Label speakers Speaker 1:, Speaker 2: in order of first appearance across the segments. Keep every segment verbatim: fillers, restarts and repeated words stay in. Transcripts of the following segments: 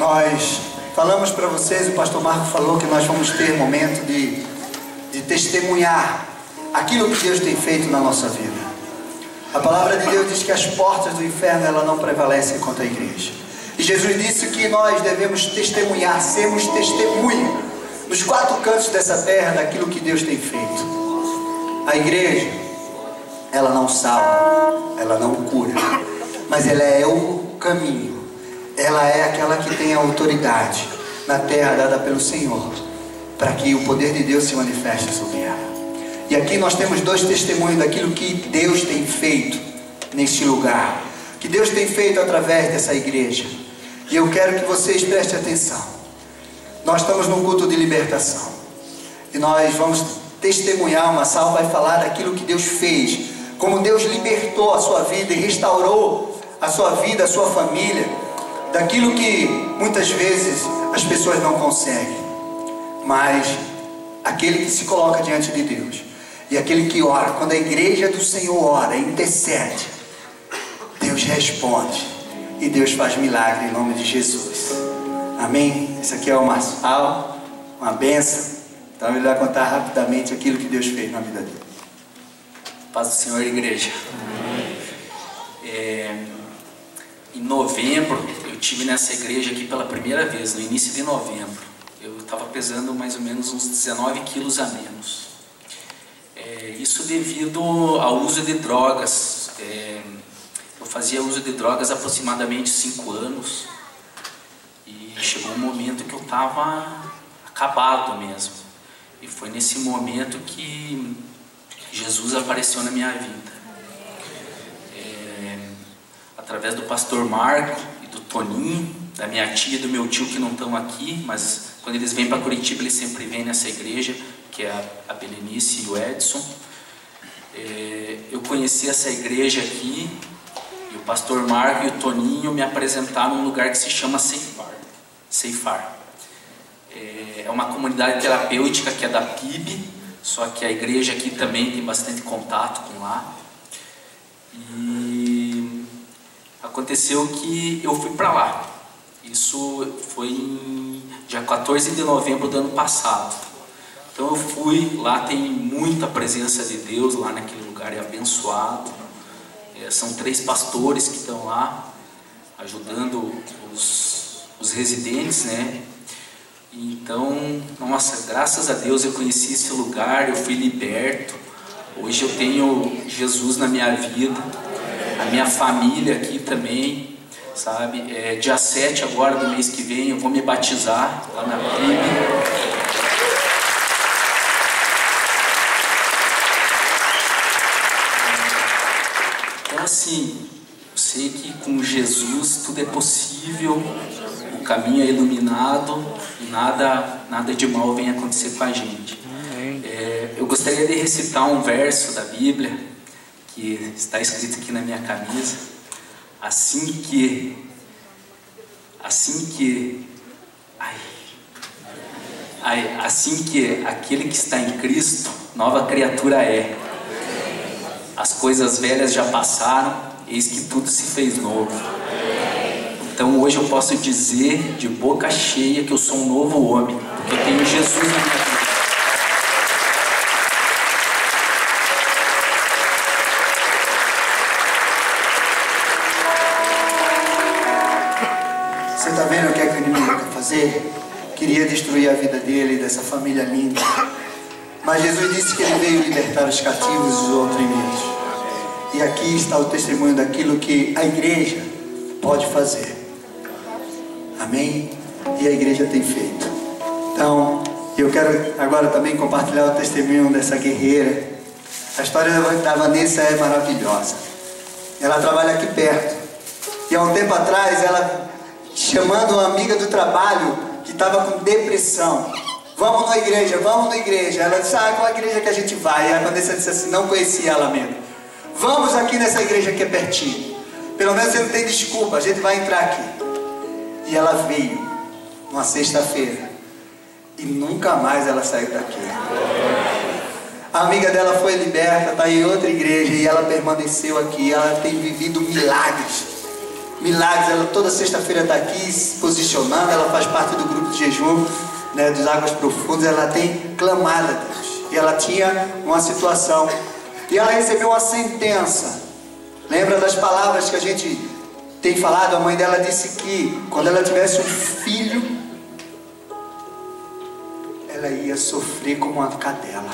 Speaker 1: Nós falamos para vocês, o pastor Marco falou que nós vamos ter momento de, de testemunhar aquilo que Deus tem feito na nossa vida. A palavra de Deus diz que as portas do inferno ela não prevalecem contra a igreja. E Jesus disse que nós devemos testemunhar, sermos testemunho nos quatro cantos dessa terra daquilo que Deus tem feito. A igreja, ela não salva, ela não cura, mas ela é o caminho. Ela é aquela que tem a autoridade na terra dada pelo Senhor, para que o poder de Deus se manifeste sobre ela. E aqui nós temos dois testemunhos daquilo que Deus tem feito neste lugar, que Deus tem feito através dessa igreja. E eu quero que vocês prestem atenção. Nós estamos num culto de libertação, e nós vamos testemunhar. Uma salva vai falar daquilo que Deus fez, como Deus libertou a sua vida e restaurou a sua vida, a sua família, daquilo que muitas vezes as pessoas não conseguem. Mas aquele que se coloca diante de Deus e aquele que ora, quando a igreja do Senhor ora, intercede, Deus responde e Deus faz milagre em nome de Jesus. Amém? Esse aqui é o Marçal, uma benção. Então ele vai contar rapidamente aquilo que Deus fez na vida dele.
Speaker 2: Paz do Senhor, igreja. É, em novembro, eu estive nessa igreja aqui pela primeira vez, no início de novembro. Eu estava pesando mais ou menos uns dezenove quilos a menos. É, isso devido ao uso de drogas. É, eu fazia uso de drogas há aproximadamente cinco anos. E chegou um momento que eu estava acabado mesmo. E foi nesse momento que Jesus apareceu na minha vida. É, através do pastor Marco e do Toninho, da minha tia e do meu tio que não estão aqui, mas quando eles vêm para Curitiba eles sempre vêm nessa igreja, que é a, a Belenice e o Edson. É, eu conheci essa igreja aqui e o pastor Marco e o Toninho me apresentaram num lugar que se chama Ceifar. Ceifar. É, é uma comunidade terapêutica que é da P I B, só que a igreja aqui também tem bastante contato com lá. E aconteceu que eu fui para lá. Isso foi em dia quatorze de novembro do ano passado. Então eu fui, lá tem muita presença de Deus, lá naquele lugar é abençoado. É, são três pastores que estão lá, ajudando os, os residentes, né? Então, nossa, graças a Deus eu conheci esse lugar, eu fui liberto. Hoje eu tenho Jesus na minha vida, a minha família aqui também, sabe? É, dia sete agora do mês que vem eu vou me batizar lá na P I B. Então assim, eu sei que com Jesus tudo é possível, o caminho é iluminado e nada, nada de mal vem acontecer com a gente. É, eu gostaria de recitar um verso da Bíblia que está escrito aqui na minha camisa. Assim que, assim que, ai, ai, assim que aquele que está em Cristo, nova criatura é. As coisas velhas já passaram, eis que tudo se fez novo. Então hoje eu posso dizer de boca cheia que eu sou um novo homem, porque eu tenho Jesus na minha vida.
Speaker 1: Você está vendo o que é que o inimigo quer fazer? Queria destruir a vida dele e dessa família linda. Mas Jesus disse que ele veio libertar os cativos e os oprimidos. E aqui está o testemunho daquilo que a igreja pode fazer. Amém? E a igreja tem feito. Então, eu quero agora também compartilhar o testemunho dessa guerreira. A história da Vanessa é maravilhosa. Ela trabalha aqui perto. E há um tempo atrás, ela chamando uma amiga do trabalho que estava com depressão. Vamos na igreja, vamos na igreja. Ela disse, ah, qual a igreja que a gente vai? E a Vanessa disse assim, não conhecia ela mesmo. Vamos aqui nessa igreja que é pertinho. Pelo menos você não tem desculpa, a gente vai entrar aqui. E ela veio numa sexta-feira e nunca mais ela saiu daqui. A amiga dela foi liberta, está em outra igreja e ela permaneceu aqui. Ela tem vivido milagres. milagres. Ela toda sexta-feira está aqui se posicionando, ela faz parte do grupo de jejum, né, dos Águas Profundas. Ela tem clamado a Deus. E ela tinha uma situação, e ela recebeu uma sentença. Lembra das palavras que a gente tem falado? A mãe dela disse que quando ela tivesse um filho, ela ia sofrer como uma cadela.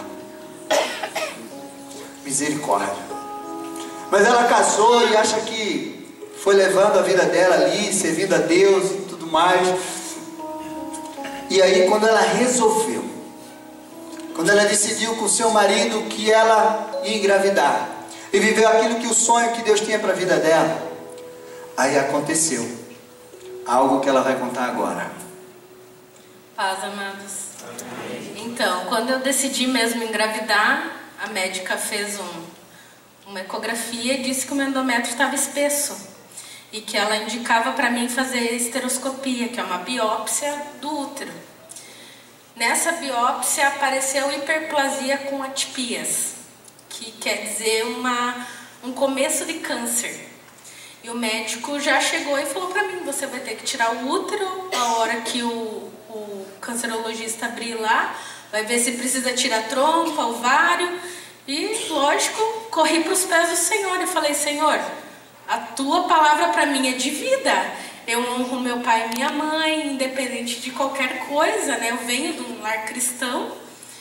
Speaker 1: Misericórdia. Mas ela casou e acha que foi levando a vida dela ali, servindo a Deus e tudo mais. E aí quando ela resolveu, quando ela decidiu com o seu marido que ela ia engravidar, e viveu aquilo que o sonho que Deus tinha para a vida dela, aí aconteceu algo que ela vai contar agora.
Speaker 3: Paz, amados. Então, quando eu decidi mesmo engravidar, a médica fez um, uma ecografia e disse que o meu endométrio estava espesso e que ela indicava para mim fazer esteroscopia, que é uma biópsia do útero. Nessa biópsia apareceu hiperplasia com atipias, que quer dizer uma, um começo de câncer. E o médico já chegou e falou para mim: você vai ter que tirar o útero a hora que o, o cancerologista abrir lá, vai ver se precisa tirar trompa, ovário. E lógico, corri para os pés do Senhor e falei: Senhor, a tua palavra para mim é de vida. Eu honro meu pai e minha mãe, independente de qualquer coisa, né? Eu venho de um lar cristão.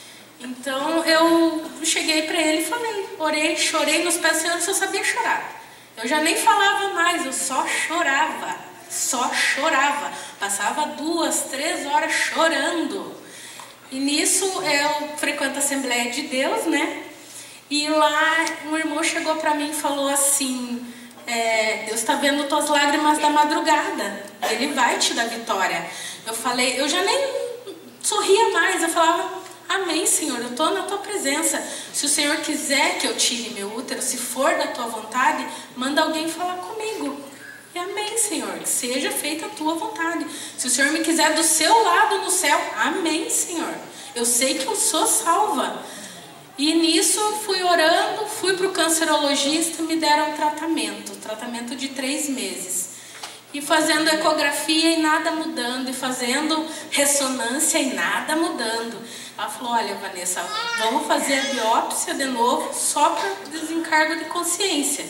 Speaker 3: Então eu cheguei para ele e falei, orei, chorei nos pés do Senhor, eu só sabia chorar. Eu já nem falava mais, eu só chorava, só chorava. Passava duas, três horas chorando. E nisso eu frequento a Assembleia de Deus, né? E lá um irmão chegou para mim e falou assim: é, Deus está vendo tuas lágrimas da madrugada, Ele vai te dar vitória. Eu falei, eu já nem sorria mais, eu falava: amém, Senhor, eu estou na tua presença. Se o Senhor quiser que eu tire meu útero, se for da tua vontade, manda alguém falar comigo. E amém, Senhor, seja feita a tua vontade. Se o Senhor me quiser do seu lado no céu, amém, Senhor. Eu sei que eu sou salva. E nisso fui orando, fui para o cancerologista, me deram um tratamento, tratamento de três meses. E fazendo ecografia e nada mudando, e fazendo ressonância e nada mudando. Ela falou: olha, Vanessa, vamos fazer a biópsia de novo, só para desencargo de consciência.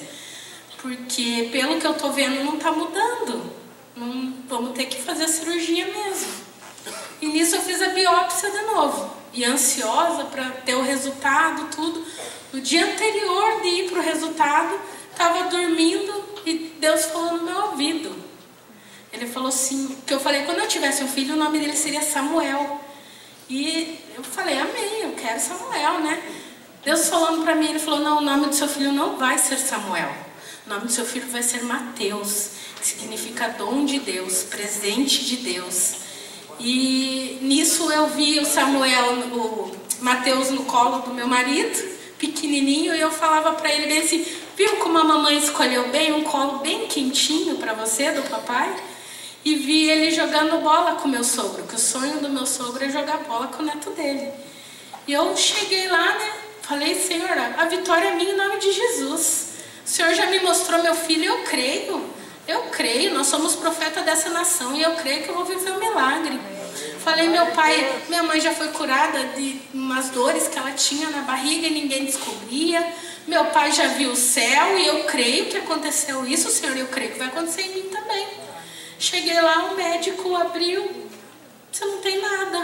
Speaker 3: Porque pelo que eu estou vendo não está mudando. Não, vamos ter que fazer a cirurgia mesmo. E nisso eu fiz a biópsia de novo. E ansiosa para ter o resultado, tudo. No dia anterior de ir para o resultado, estava dormindo e Deus falou no meu ouvido. Ele falou assim, que eu falei, quando eu tivesse um filho, o nome dele seria Samuel. E eu falei, amém, eu quero Samuel, né? Deus falando para mim, ele falou, não, o nome do seu filho não vai ser Samuel. O nome do seu filho vai ser Mateus, que significa dom de Deus, presente de Deus. E nisso eu vi o Samuel, o Mateus no colo do meu marido, pequenininho, e eu falava para ele bem assim, viu como a mamãe escolheu bem, um colo bem quentinho para você, do papai? E vi ele jogando bola com o meu sogro, que o sonho do meu sogro é jogar bola com o neto dele. E eu cheguei lá, né, falei, Senhor, a vitória é minha em nome de Jesus. O Senhor já me mostrou meu filho, eu creio, eu creio, nós somos profeta dessa nação e eu creio que eu vou viver um milagre. Falei, meu pai, minha mãe já foi curada de umas dores que ela tinha na barriga e ninguém descobria. Meu pai já viu o céu e eu creio que aconteceu isso, Senhor, eu creio que vai acontecer em mim também. Cheguei lá, o médico abriu, você não tem nada.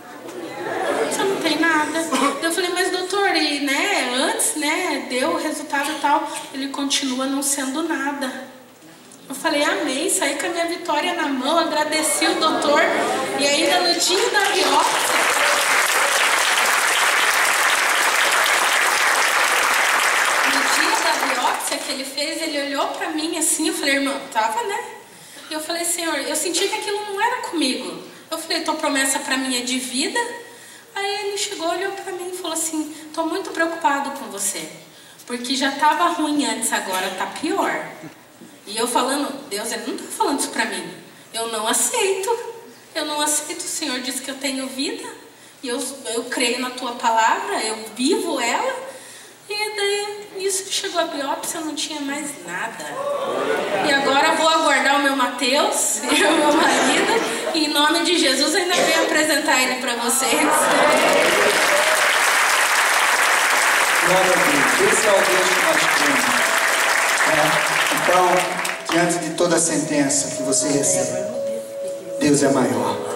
Speaker 3: Você não tem nada. Eu falei, mas doutor, e, né, antes, né, deu o resultado e tal. Ele continua não sendo nada. Eu falei, amém, saí com a minha vitória na mão, agradeci o doutor. E ainda no dia da biópsia, no dia da biópsia que ele fez, ele olhou pra mim assim, eu falei, irmão, tava, né? E eu falei, Senhor, eu senti que aquilo não era comigo. Eu falei, tua promessa pra mim é de vida. Aí ele chegou, olhou pra mim e falou assim, tô muito preocupado com você. Porque já tava ruim antes, agora tá pior. E eu falando, Deus, ele não tá falando isso pra mim. Eu não aceito. Eu não aceito. O Senhor disse que eu tenho vida. E eu, eu creio na tua palavra, eu vivo ela. E daí, isso que chegou a biópsia, eu não tinha mais nada. E agora vou aguardar o meu Mateus e o meu marido. E em nome de Jesus ainda venho apresentar ele para vocês.
Speaker 1: Glória a Deus. Esse é o Deus que nós temos. É. Então, diante de toda a sentença que você recebe, Deus é maior.